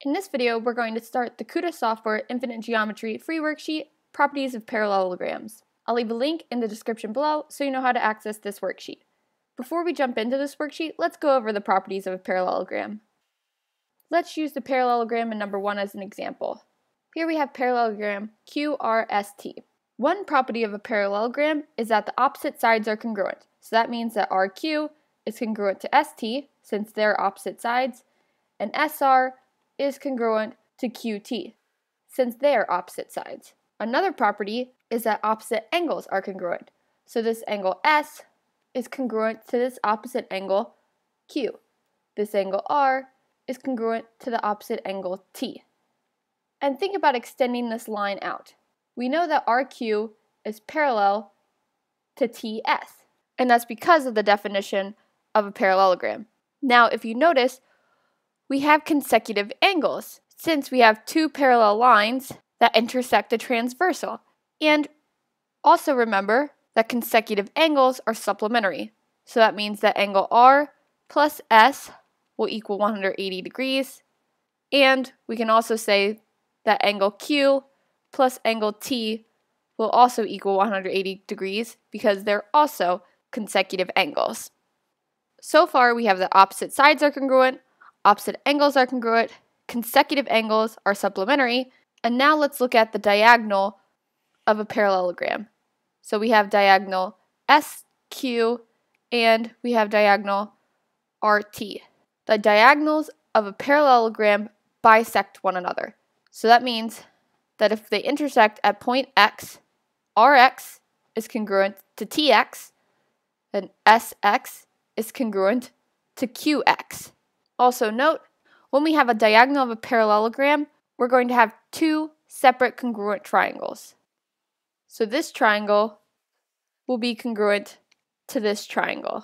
In this video, we're going to start the KutaSoftware Infinite Geometry free worksheet, Properties of Parallelograms. I'll leave a link in the description below so you know how to access this worksheet. Before we jump into this worksheet, let's go over the properties of a parallelogram. Let's use the parallelogram in number 1 as an example. Here we have parallelogram QRST. One property of a parallelogram is that the opposite sides are congruent. So that means that RQ is congruent to ST, since they're opposite sides, and SR is congruent to QT, since they are opposite sides. Another property is that opposite angles are congruent. So this angle S is congruent to this opposite angle Q. This angle R is congruent to the opposite angle T. And think about extending this line out. We know that RQ is parallel to TS, and that's because of the definition of a parallelogram. Now, if you notice, we have consecutive angles, since we have two parallel lines that intersect a transversal. And also remember that consecutive angles are supplementary. So that means that angle R plus S will equal 180 degrees. And we can also say that angle Q plus angle T will also equal 180 degrees because they're also consecutive angles. So far, we have the opposite sides are congruent, opposite angles are congruent, consecutive angles are supplementary, and now let's look at the diagonal of a parallelogram. So we have diagonal SQ and we have diagonal RT. The diagonals of a parallelogram bisect one another. So that means that if they intersect at point X, RX is congruent to TX, and SX is congruent to QX. Also note, when we have a diagonal of a parallelogram, we're going to have two separate congruent triangles. So this triangle will be congruent to this triangle.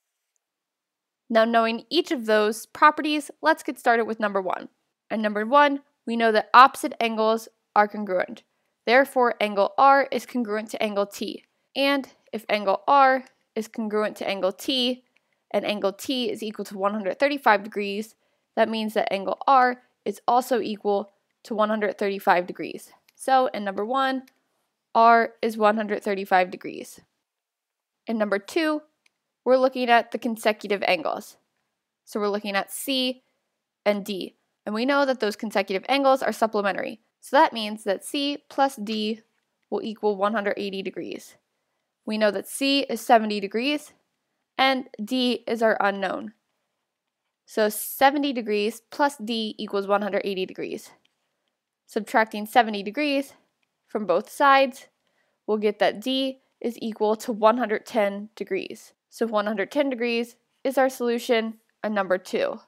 Now, knowing each of those properties, let's get started with number 1. And number 1, we know that opposite angles are congruent. Therefore, angle R is congruent to angle T. And if angle R is congruent to angle T, and angle T is equal to 135 degrees, that means that angle R is also equal to 135 degrees. So in number 1, R is 135 degrees. In number 2, we're looking at the consecutive angles. So we're looking at C and D. And we know that those consecutive angles are supplementary. So that means that C plus D will equal 180 degrees. We know that C is 70 degrees and D is our unknown. So 70 degrees plus D equals 180 degrees. Subtracting 70 degrees from both sides, we'll get that D is equal to 110 degrees. So 110 degrees is our solution in number 2.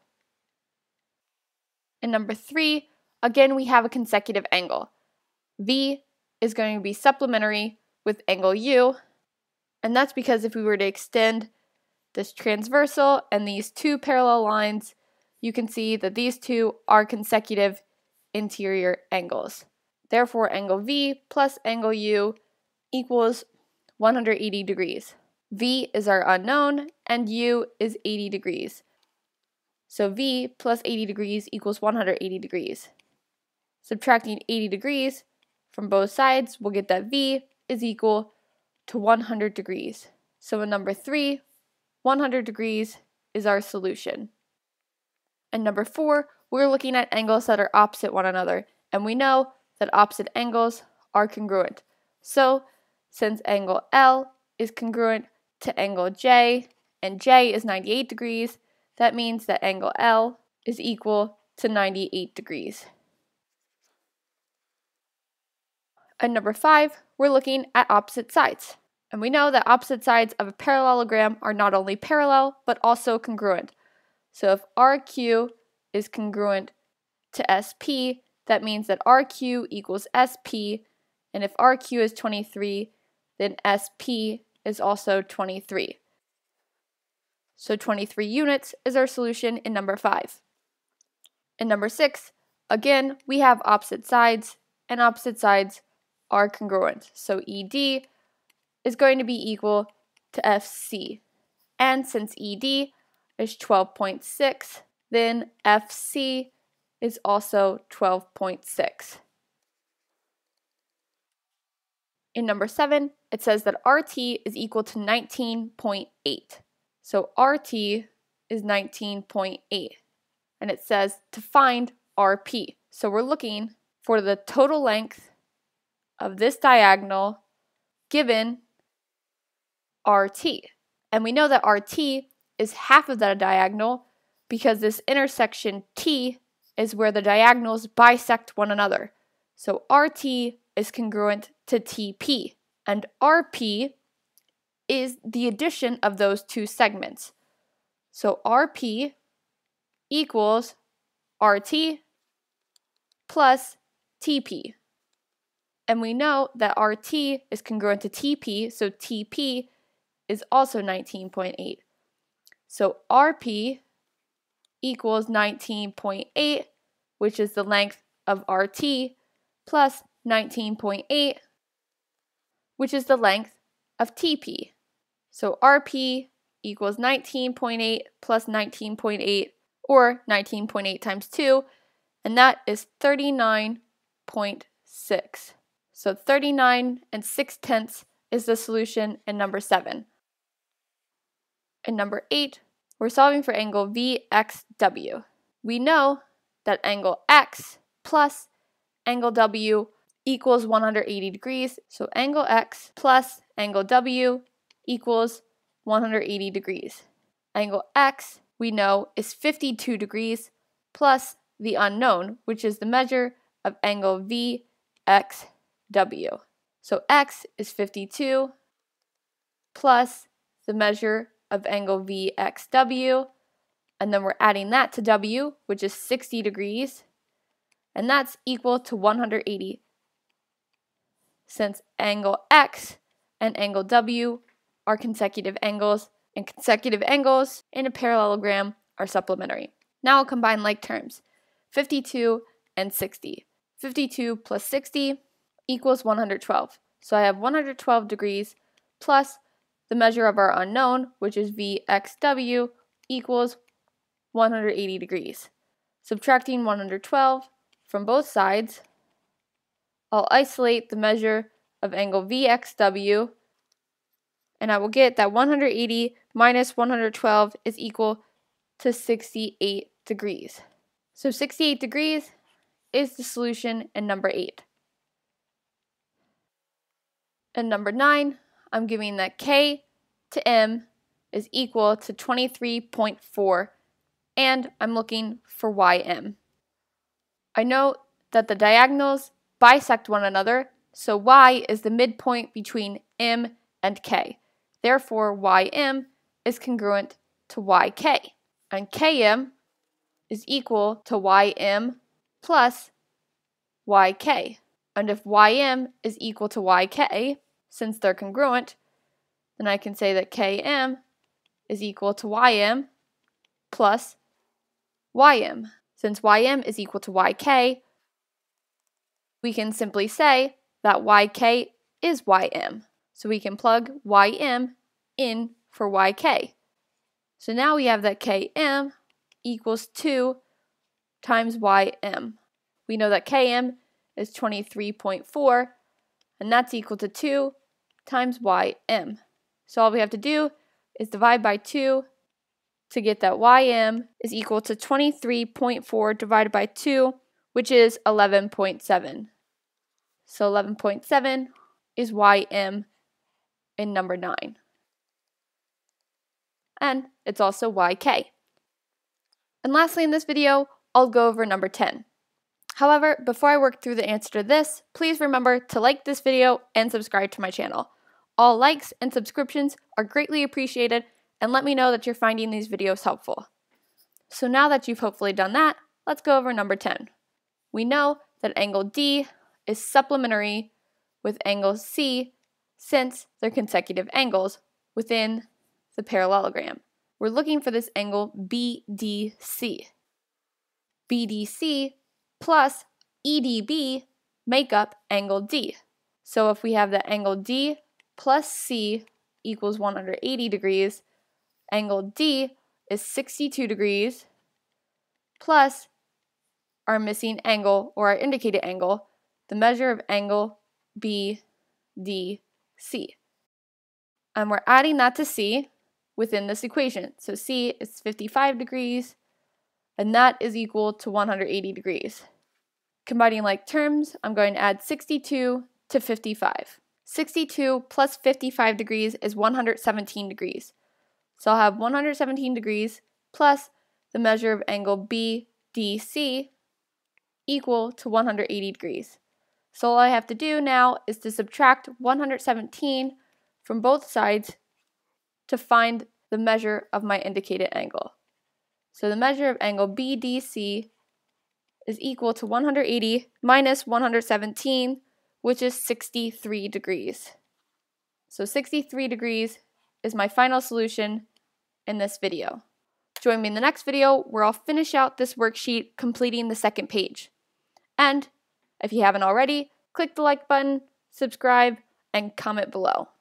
In number 3, again we have a consecutive angle. V is going to be supplementary with angle U, and that's because if we were to extend this transversal and these two parallel lines, you can see that these two are consecutive interior angles. Therefore, angle V plus angle U equals 180 degrees. V is our unknown and U is 80 degrees. So V plus 80 degrees equals 180 degrees. Subtracting 80 degrees from both sides, we'll get that V is equal to 100 degrees. So in number 3, 100 degrees is our solution. And number 4, we're looking at angles that are opposite one another, and we know that opposite angles are congruent. So since angle L is congruent to angle J, and J is 98 degrees, that means that angle L is equal to 98 degrees. And number 5, we're looking at opposite sides. And we know that opposite sides of a parallelogram are not only parallel, but also congruent. So if RQ is congruent to SP, that means that RQ equals SP, and if RQ is 23, then SP is also 23. So 23 units is our solution in number 5. In number 6, again, we have opposite sides, and opposite sides are congruent. So ED is going to be equal to FC. And since ED is 12.6, then FC is also 12.6. In number 7, it says that RT is equal to 19.8. So RT is 19.8. And it says to find RP. So we're looking for the total length of this diagonal given RT. And we know that RT is half of that diagonal because this intersection T is where the diagonals bisect one another. So RT is congruent to TP, and RP is the addition of those two segments. So RP equals RT plus TP. And we know that RT is congruent to TP, so TP is also 19.8. So RP equals 19.8, which is the length of RT, plus 19.8, which is the length of TP. So RP equals 19.8 plus 19.8, or 19.8 times 2, and that is 39.6. So 39 6/10 is the solution in number 7. In number 8, we're solving for angle VXW. We know that angle X plus angle W equals 180 degrees. So angle X plus angle W equals 180 degrees. Angle X, we know, is 52 degrees plus the unknown, which is the measure of angle VXW. So X is 52 plus the measure of angle VXW, and then we're adding that to W, which is 60 degrees, and that's equal to 180, since angle X and angle W are consecutive angles, and consecutive angles in a parallelogram are supplementary. Now I'll combine like terms, 52 and 60. 52 plus 60 equals 112. So I have 112 degrees plus the measure of our unknown, which is VXW, equals 180 degrees. Subtracting 112 from both sides, I'll isolate the measure of angle VXW, and I will get that 180 minus 112 is equal to 68 degrees. So 68 degrees is the solution in number 8. In number 9, I'm giving that K to M is equal to 23.4, and I'm looking for YM. I know that the diagonals bisect one another, so Y is the midpoint between M and K. Therefore, YM is congruent to YK, and KM is equal to YM plus YK. And if YM is equal to YK, since they're congruent, then I can say that KM is equal to YM plus YM. Since YM is equal to YK, we can simply say that YK is YM. So we can plug YM in for YK. So now we have that KM equals 2 times YM. We know that KM is 23.4, and that's equal to 2 times YM. So all we have to do is divide by 2 to get that YM is equal to 23.4 divided by 2, which is 11.7. So 11.7 is YM in number 9. And it's also YK. And lastly in this video, I'll go over number 10. However, before I work through the answer to this, please remember to like this video and subscribe to my channel. All likes and subscriptions are greatly appreciated, and let me know that you're finding these videos helpful. So now that you've hopefully done that, let's go over number 10. We know that angle D is supplementary with angle C since they're consecutive angles within the parallelogram. We're looking for this angle BDC. BDC plus EDB make up angle D. So if we have that angle D plus C equals 180 degrees, angle D is 62 degrees plus our missing angle, or our indicated angle, the measure of angle BDC. And we're adding that to C within this equation. So C is 55 degrees, and that is equal to 180 degrees. Combining like terms, I'm going to add 62 to 55. 62 plus 55 degrees is 117 degrees. So I'll have 117 degrees plus the measure of angle BDC equal to 180 degrees. So all I have to do now is to subtract 117 from both sides to find the measure of my indicated angle. So the measure of angle BDC is equal to 180 minus 117, which is 63 degrees. So 63 degrees is my final solution in this video. Join me in the next video where I'll finish out this worksheet completing the second page. And if you haven't already, click the like button, subscribe, and comment below.